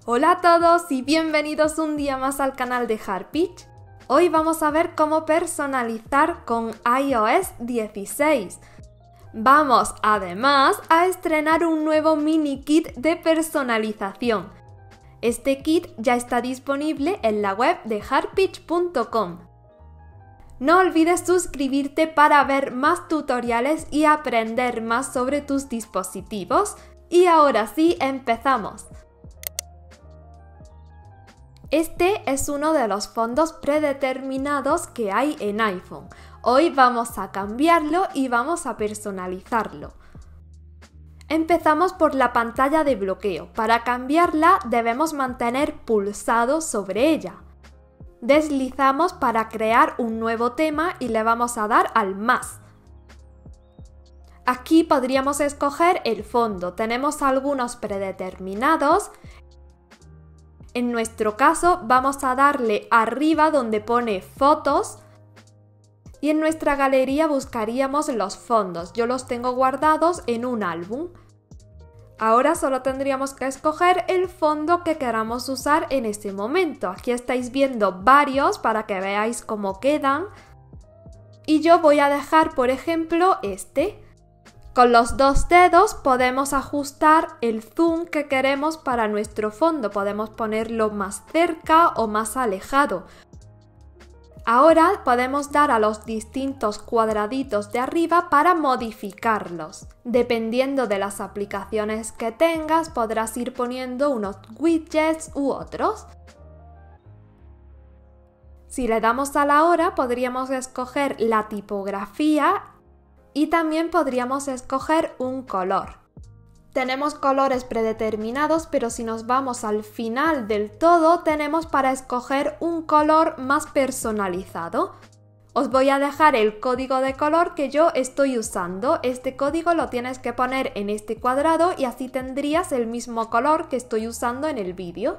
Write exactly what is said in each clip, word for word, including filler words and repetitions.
Hola a todos y bienvenidos un día más al canal de Harpich. Hoy vamos a ver cómo personalizar con i O S dieciséis. Vamos además a estrenar un nuevo mini kit de personalización. Este kit ya está disponible en la web de harpich punto com. No olvides suscribirte para ver más tutoriales y aprender más sobre tus dispositivos. Y ahora sí, empezamos. Este es uno de los fondos predeterminados que hay en iPhone. Hoy vamos a cambiarlo y vamos a personalizarlo. Empezamos por la pantalla de bloqueo. Para cambiarla debemos mantener pulsado sobre ella. Deslizamos para crear un nuevo tema y le vamos a dar al más. Aquí podríamos escoger el fondo. Tenemos algunos predeterminados. En nuestro caso vamos a darle arriba donde pone fotos y en nuestra galería buscaríamos los fondos. Yo los tengo guardados en un álbum. Ahora solo tendríamos que escoger el fondo que queramos usar en ese momento. Aquí estáis viendo varios para que veáis cómo quedan. Y yo voy a dejar, por ejemplo, este. Con los dos dedos podemos ajustar el zoom que queremos para nuestro fondo. Podemos ponerlo más cerca o más alejado. Ahora podemos dar a los distintos cuadraditos de arriba para modificarlos. Dependiendo de las aplicaciones que tengas, podrás ir poniendo unos widgets u otros. Si le damos a la hora, podríamos escoger la tipografía y también podríamos escoger un color. Tenemos colores predeterminados, pero si nos vamos al final del todo, tenemos para escoger un color más personalizado. Os voy a dejar el código de color que yo estoy usando. Este código lo tienes que poner en este cuadrado y así tendrías el mismo color que estoy usando en el vídeo.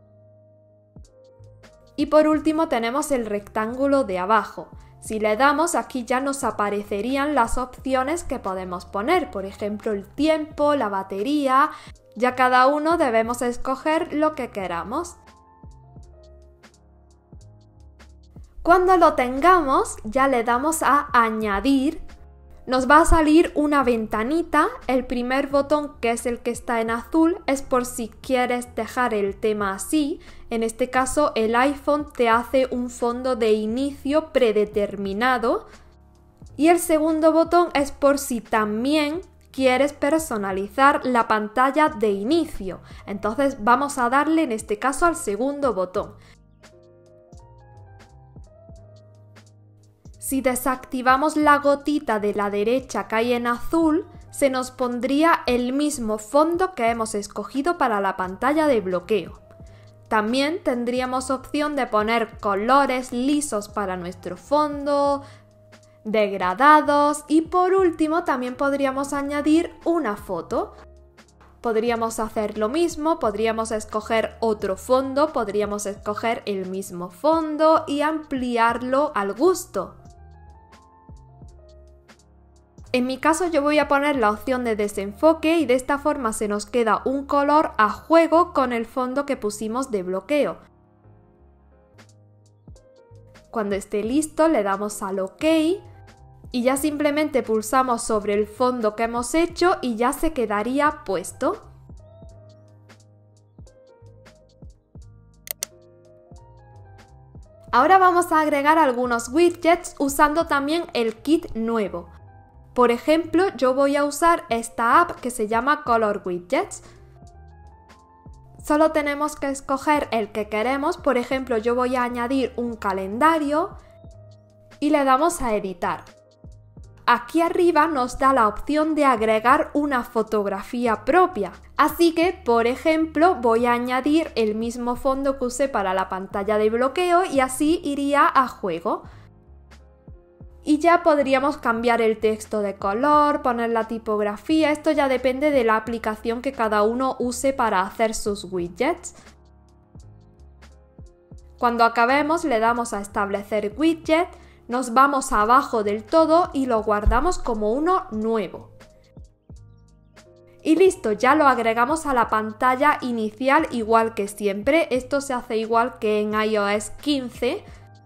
Y por último tenemos el rectángulo de abajo. Si le damos, aquí ya nos aparecerían las opciones que podemos poner, por ejemplo el tiempo, la batería. Ya cada uno debemos escoger lo que queramos. Cuando lo tengamos, ya le damos a añadir. Nos va a salir una ventanita. El primer botón, que es el que está en azul, es por si quieres dejar el tema así. En este caso, el iPhone te hace un fondo de inicio predeterminado. Y el segundo botón es por si también quieres personalizar la pantalla de inicio. Entonces vamos a darle en este caso al segundo botón. Si desactivamos la gotita de la derecha que hay en azul, se nos pondría el mismo fondo que hemos escogido para la pantalla de bloqueo. También tendríamos opción de poner colores lisos para nuestro fondo, degradados y por último también podríamos añadir una foto. Podríamos hacer lo mismo, podríamos escoger otro fondo, podríamos escoger el mismo fondo y ampliarlo al gusto. En mi caso yo voy a poner la opción de desenfoque y de esta forma se nos queda un color a juego con el fondo que pusimos de bloqueo. Cuando esté listo le damos al OK y ya simplemente pulsamos sobre el fondo que hemos hecho y ya se quedaría puesto. Ahora vamos a agregar algunos widgets usando también el kit nuevo. Por ejemplo, yo voy a usar esta app que se llama Color Widgets. Solo tenemos que escoger el que queremos. Por ejemplo, yo voy a añadir un calendario y le damos a editar. Aquí arriba nos da la opción de agregar una fotografía propia. Así que, por ejemplo, voy a añadir el mismo fondo que usé para la pantalla de bloqueo y así iría a juego. Y ya podríamos cambiar el texto de color, poner la tipografía. Esto ya depende de la aplicación que cada uno use para hacer sus widgets. Cuando acabemos le damos a establecer widget, nos vamos abajo del todo y lo guardamos como uno nuevo. Y listo, ya lo agregamos a la pantalla inicial igual que siempre. Esto se hace igual que en i O S quince.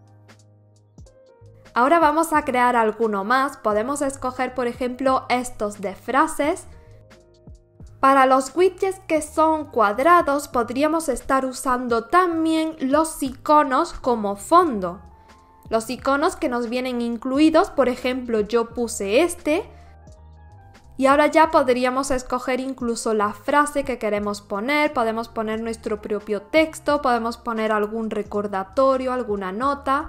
Ahora vamos a crear alguno más. Podemos escoger, por ejemplo, estos de frases. Para los widgets que son cuadrados podríamos estar usando también los iconos como fondo. Los iconos que nos vienen incluidos, por ejemplo, yo puse este. Y ahora ya podríamos escoger incluso la frase que queremos poner, podemos poner nuestro propio texto, podemos poner algún recordatorio, alguna nota.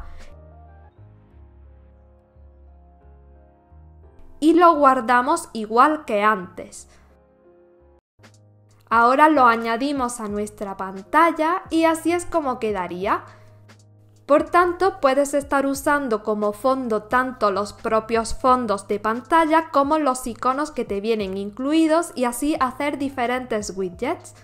Y lo guardamos igual que antes. Ahora lo añadimos a nuestra pantalla y así es como quedaría. Por tanto, puedes estar usando como fondo tanto los propios fondos de pantalla como los iconos que te vienen incluidos y así hacer diferentes widgets.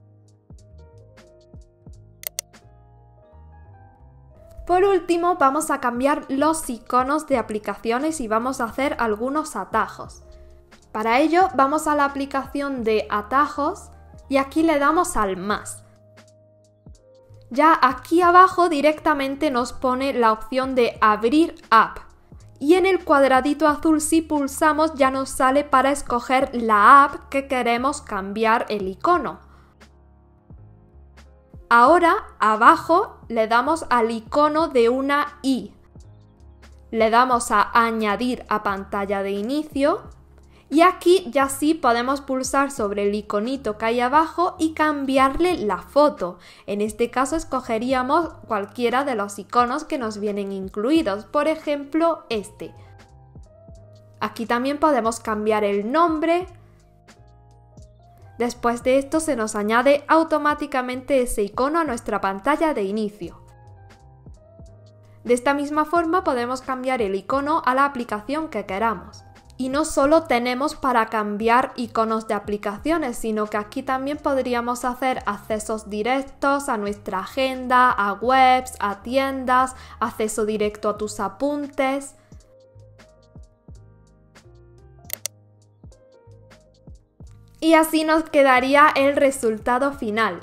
Por último, vamos a cambiar los iconos de aplicaciones y vamos a hacer algunos atajos. Para ello, vamos a la aplicación de atajos y aquí le damos al más. Ya aquí abajo directamente nos pone la opción de abrir app. Y en el cuadradito azul si pulsamos ya nos sale para escoger la app que queremos cambiar el icono. Ahora abajo le damos al icono de una i. Le damos a añadir a pantalla de inicio. Y aquí ya sí podemos pulsar sobre el iconito que hay abajo y cambiarle la foto. En este caso escogeríamos cualquiera de los iconos que nos vienen incluidos, por ejemplo este. Aquí también podemos cambiar el nombre. Después de esto se nos añade automáticamente ese icono a nuestra pantalla de inicio. De esta misma forma podemos cambiar el icono a la aplicación que queramos. Y no solo tenemos para cambiar iconos de aplicaciones, sino que aquí también podríamos hacer accesos directos a nuestra agenda, a webs, a tiendas, acceso directo a tus apuntes. Y así nos quedaría el resultado final.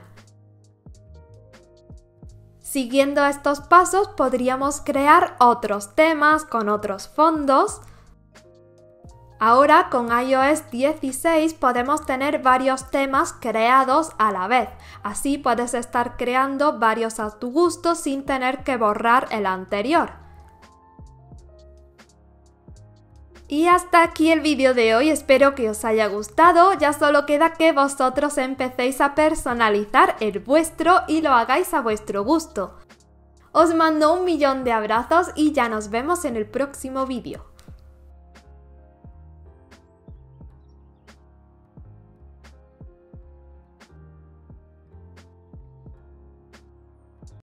Siguiendo estos pasos podríamos crear otros temas con otros fondos. Ahora con i O S dieciséis podemos tener varios temas creados a la vez. Así puedes estar creando varios a tu gusto sin tener que borrar el anterior. Y hasta aquí el vídeo de hoy, espero que os haya gustado. Ya solo queda que vosotros empecéis a personalizar el vuestro y lo hagáis a vuestro gusto. Os mando un millón de abrazos y ya nos vemos en el próximo vídeo.